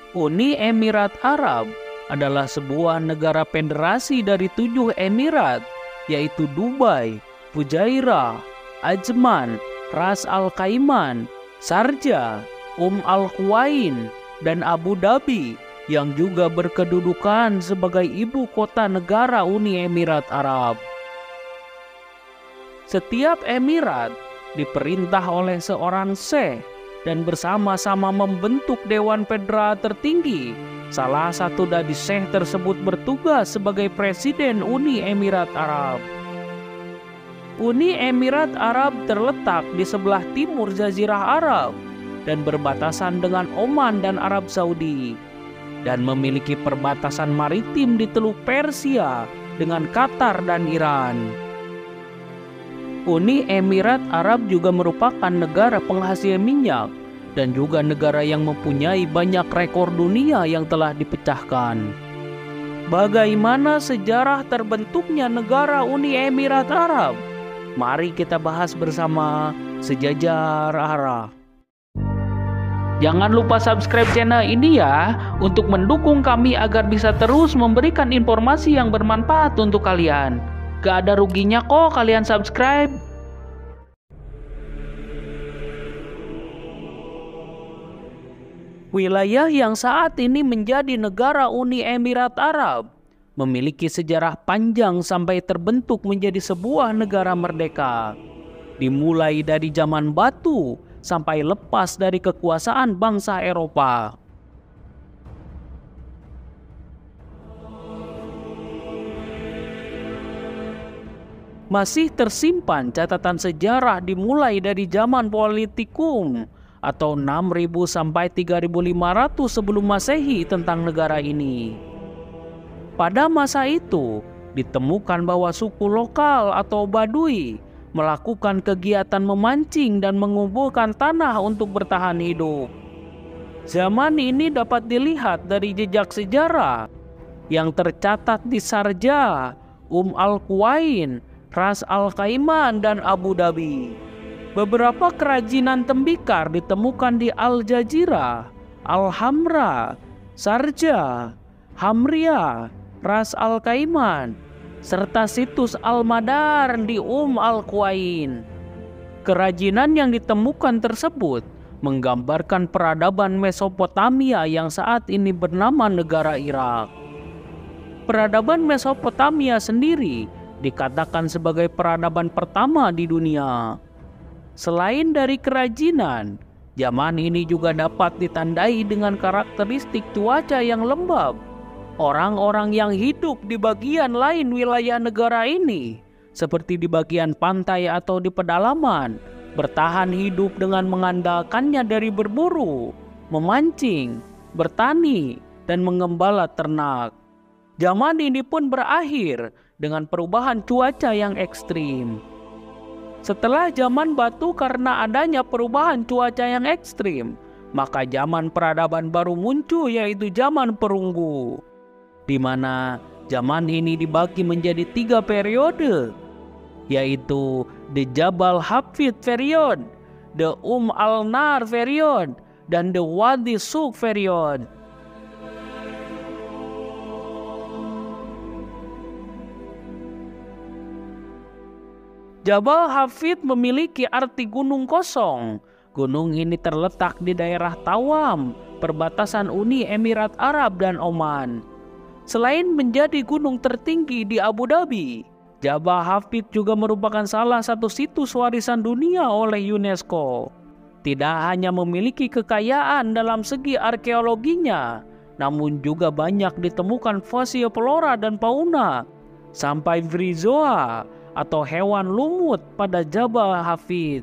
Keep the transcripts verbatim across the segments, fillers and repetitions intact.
Uni Emirat Arab adalah sebuah negara federasi dari tujuh emirat, yaitu Dubai, Fujairah, Ajman, Ras Al Khaimah, Sharjah, Umm Al Quwain, dan Abu Dhabi, yang juga berkedudukan sebagai ibu kota negara Uni Emirat Arab. Setiap emirat diperintah oleh seorang syekh dan bersama-sama membentuk Dewan Federal tertinggi. Salah satu dari syekh tersebut bertugas sebagai Presiden Uni Emirat Arab. Uni Emirat Arab terletak di sebelah timur Jazirah Arab dan berbatasan dengan Oman dan Arab Saudi, dan memiliki perbatasan maritim di Teluk Persia dengan Qatar dan Iran. Uni Emirat Arab juga merupakan negara penghasil minyak dan juga negara yang mempunyai banyak rekor dunia yang telah dipecahkan. Bagaimana sejarah terbentuknya negara Uni Emirat Arab? Mari kita bahas bersama Sejajar Arab. Jangan lupa subscribe channel ini ya, untuk mendukung kami agar bisa terus memberikan informasi yang bermanfaat untuk kalian. Gak ada ruginya kok kalian subscribe. Wilayah yang saat ini menjadi negara Uni Emirat Arab memiliki sejarah panjang sampai terbentuk menjadi sebuah negara merdeka. Dimulai dari zaman batu sampai lepas dari kekuasaan bangsa Eropa. Masih tersimpan catatan sejarah dimulai dari zaman Politikum atau enam ribu sampai tiga ribu lima ratus sebelum Masehi tentang negara ini. Pada masa itu ditemukan bahwa suku lokal atau Badui melakukan kegiatan memancing dan mengumpulkan tanah untuk bertahan hidup. Zaman ini dapat dilihat dari jejak sejarah yang tercatat di Sharjah, Umm Al Quwain, Ras Al Khaimah, dan Abu Dhabi. Beberapa kerajinan tembikar ditemukan di Al Jazirah, Al Hamra, Sharjah, Hamriah, Ras Al Khaimah, serta situs Al Madar di Umm Al Quwain. Kerajinan yang ditemukan tersebut menggambarkan peradaban Mesopotamia yang saat ini bernama negara Irak. Peradaban Mesopotamia sendiri dikatakan sebagai peradaban pertama di dunia. Selain dari kerajinan, zaman ini juga dapat ditandai dengan karakteristik cuaca yang lembab. Orang-orang yang hidup di bagian lain wilayah negara ini, seperti di bagian pantai atau di pedalaman, bertahan hidup dengan mengandalkannya dari berburu, memancing, bertani, dan mengembala ternak. Zaman ini pun berakhir dengan perubahan cuaca yang ekstrim. Setelah zaman batu karena adanya perubahan cuaca yang ekstrim, maka zaman peradaban baru muncul, yaitu zaman perunggu, di mana zaman ini dibagi menjadi tiga periode, yaitu the Jabal Hafid period, the Umm Al-Nar period, dan the Wadi Suk period. Jabal Hafid memiliki arti gunung kosong. Gunung ini terletak di daerah Tawam, perbatasan Uni Emirat Arab dan Oman. Selain menjadi gunung tertinggi di Abu Dhabi, Jabal Hafid juga merupakan salah satu situs warisan dunia oleh UNESCO. Tidak hanya memiliki kekayaan dalam segi arkeologinya, namun juga banyak ditemukan fosil flora dan fauna, sampai brizoa atau hewan lumut pada Jabal Hafid.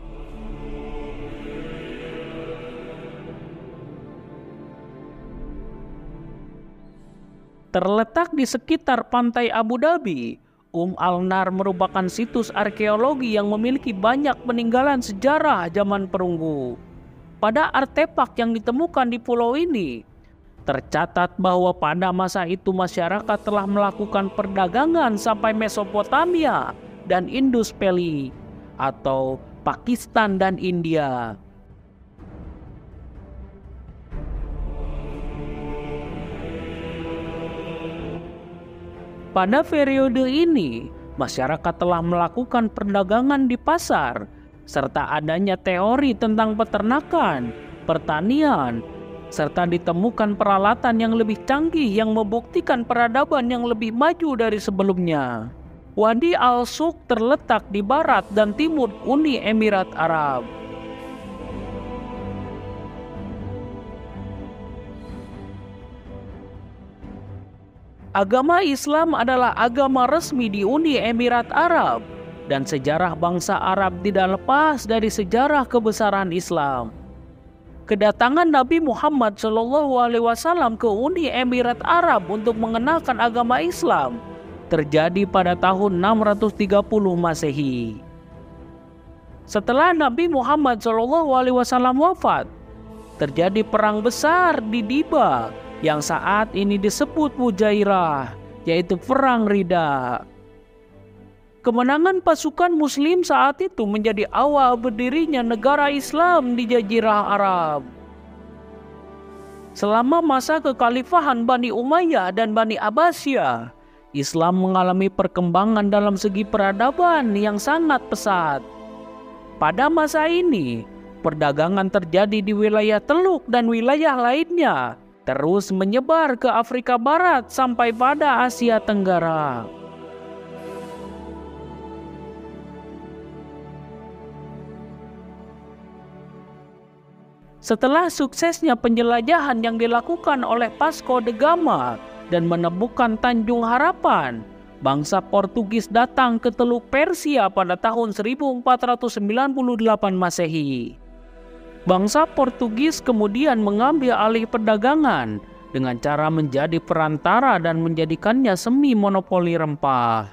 Terletak di sekitar pantai Abu Dhabi, Umm Al-Nar merupakan situs arkeologi yang memiliki banyak peninggalan sejarah zaman perunggu. Pada artefak yang ditemukan di pulau ini, tercatat bahwa pada masa itu masyarakat telah melakukan perdagangan sampai Mesopotamia dan Indus Valley atau Pakistan dan India. Pada periode ini, masyarakat telah melakukan perdagangan di pasar, serta adanya teori tentang peternakan, pertanian, serta ditemukan peralatan yang lebih canggih yang membuktikan peradaban yang lebih maju dari sebelumnya. Wadi Al-Suq terletak di barat dan timur Uni Emirat Arab. Agama Islam adalah agama resmi di Uni Emirat Arab, dan sejarah bangsa Arab tidak lepas dari sejarah kebesaran Islam. Kedatangan Nabi Muhammad shallallahu alaihi wasallam ke Uni Emirat Arab untuk mengenalkan agama Islam terjadi pada tahun enam ratus tiga puluh Masehi. Setelah Nabi Muhammad shallallahu alaihi wasallam wafat, terjadi perang besar di Diba yang saat ini disebut Mujairah, yaitu Perang Ridha. Kemenangan pasukan Muslim saat itu menjadi awal berdirinya negara Islam di Jazirah Arab. Selama masa kekhalifahan Bani Umayyah dan Bani Abbasiyah, Islam mengalami perkembangan dalam segi peradaban yang sangat pesat. Pada masa ini, perdagangan terjadi di wilayah Teluk dan wilayah lainnya, terus menyebar ke Afrika Barat sampai pada Asia Tenggara. Setelah suksesnya penjelajahan yang dilakukan oleh Vasco da Gama dan menemukan Tanjung Harapan, bangsa Portugis datang ke Teluk Persia pada tahun seribu empat ratus sembilan puluh delapan Masehi. Bangsa Portugis kemudian mengambil alih perdagangan dengan cara menjadi perantara dan menjadikannya semi monopoli rempah.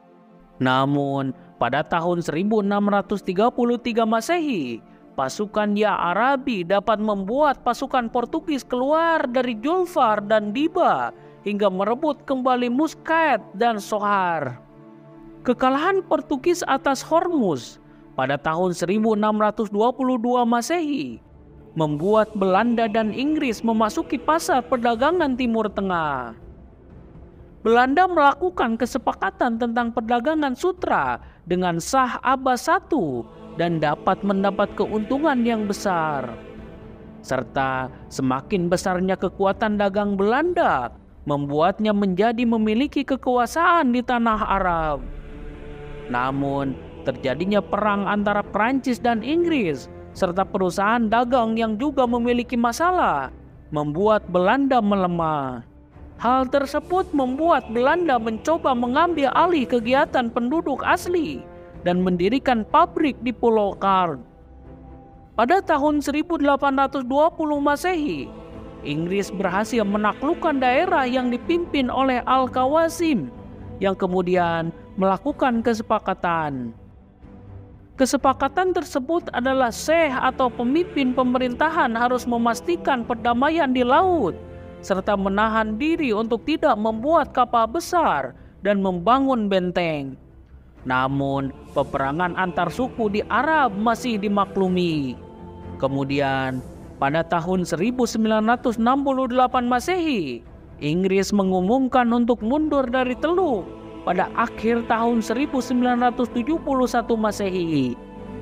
Namun, pada tahun seribu enam ratus tiga puluh tiga Masehi, pasukan Ya Arabi dapat membuat pasukan Portugis keluar dari Julfar dan Diba hingga merebut kembali Muscat dan Sohar. Kekalahan Portugis atas Hormuz pada tahun seribu enam ratus dua puluh dua Masehi membuat Belanda dan Inggris memasuki pasar perdagangan Timur Tengah. Belanda melakukan kesepakatan tentang perdagangan sutra dengan Shah Abbas satu dan dapat mendapat keuntungan yang besar. Serta semakin besarnya kekuatan dagang Belanda membuatnya menjadi memiliki kekuasaan di tanah Arab. Namun, terjadinya perang antara Prancis dan Inggris serta perusahaan dagang yang juga memiliki masalah membuat Belanda melemah. Hal tersebut membuat Belanda mencoba mengambil alih kegiatan penduduk asli dan mendirikan pabrik di Pulau Karl. Pada tahun seribu delapan ratus dua puluh Masehi, Inggris berhasil menaklukkan daerah yang dipimpin oleh Al-Qawasim yang kemudian melakukan kesepakatan. Kesepakatan tersebut adalah Syekh atau pemimpin pemerintahan harus memastikan perdamaian di laut, serta menahan diri untuk tidak membuat kapal besar dan membangun benteng. Namun, peperangan antar suku di Arab masih dimaklumi. Kemudian, pada tahun seribu sembilan ratus enam puluh delapan Masehi, Inggris mengumumkan untuk mundur dari Teluk pada akhir tahun seribu sembilan ratus tujuh puluh satu Masehi.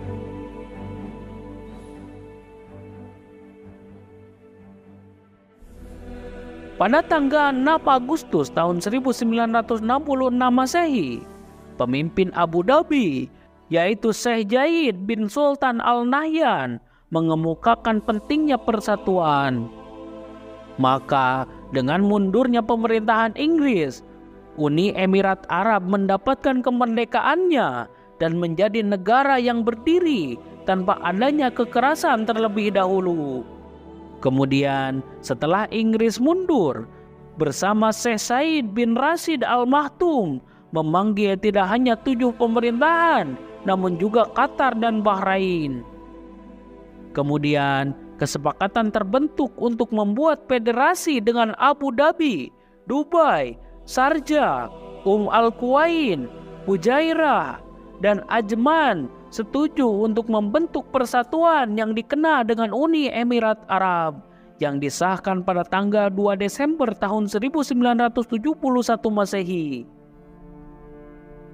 Pada tanggal enam Agustus tahun seribu sembilan ratus enam puluh enam Masehi, pemimpin Abu Dhabi, yaitu Syekh Zayed bin Sultan Al Nahyan, mengemukakan pentingnya persatuan. Maka, dengan mundurnya pemerintahan Inggris, Uni Emirat Arab mendapatkan kemerdekaannya dan menjadi negara yang berdiri tanpa adanya kekerasan terlebih dahulu. Kemudian, setelah Inggris mundur, bersama Syekh Said bin Rashid Al Maktoum memanggil tidak hanya tujuh pemerintahan, namun juga Qatar dan Bahrain. Kemudian, kesepakatan terbentuk untuk membuat federasi dengan Abu Dhabi, Dubai, Sharjah, Um Al-Quwain, Fujairah, dan Ajman setuju untuk membentuk persatuan yang dikenal dengan Uni Emirat Arab yang disahkan pada tanggal dua Desember tahun seribu sembilan ratus tujuh puluh satu Masehi.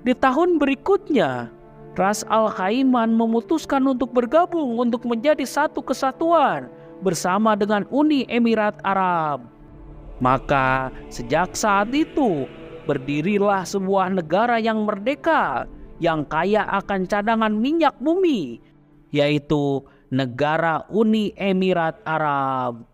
Di tahun berikutnya, Ras Al Khaimah memutuskan untuk bergabung untuk menjadi satu kesatuan bersama dengan Uni Emirat Arab. Maka sejak saat itu berdirilah sebuah negara yang merdeka yang kaya akan cadangan minyak bumi, yaitu negara Uni Emirat Arab.